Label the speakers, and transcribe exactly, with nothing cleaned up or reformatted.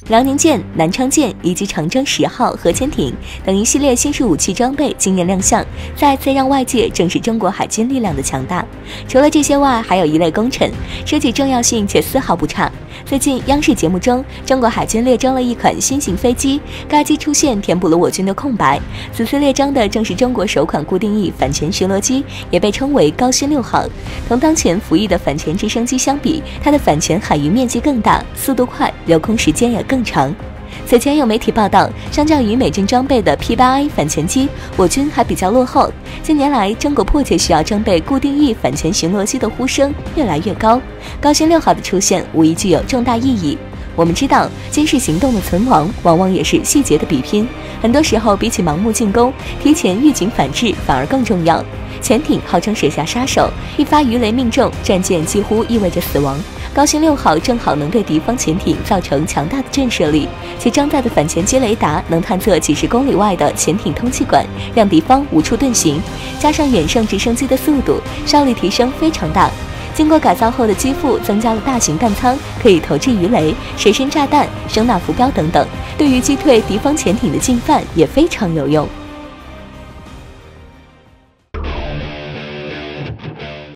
Speaker 1: 辽宁舰、南昌舰以及长征十号核潜艇等一系列新式武器装备惊艳亮相，再次让外界正视中国海军力量的强大。除了这些外，还有一类功臣，说起重要性却丝毫不差。最近央视节目中，中国海军列装了一款新型飞机，该机出现填补了我军的空白。此次列装的正是中国首款固定翼反潜巡逻机，也被称为高勋六号。同当前服役的反潜直升机相比，它的反潜海域面积更大，速度快，留空时间也更长。此前有媒体报道，相较于美军装备的 P 八 A 反潜机，我军还比较落后。近年来，中国迫切需要装备固定翼反潜巡逻机的呼声越来越高，高勋六号的出现无疑具有重大意义。我们知道，军事行动的存亡往往也是细节的比拼，很多时候比起盲目进攻，提前预警反制反而更重要。潜艇号称水下杀手，一发鱼雷命中，战舰几乎意味着死亡。高勋六号正好能对敌方潜艇造成强大的震慑力，其装载的反潜机雷达能探测几十公里外的潜艇通气管，让敌方无处遁形。加上远胜直升机的速度，效率提升非常大。经过改造后的机腹增加了大型弹舱，可以投掷鱼雷、水深炸弹、声纳浮标等等，对于击退敌方潜艇的进犯也非常有用。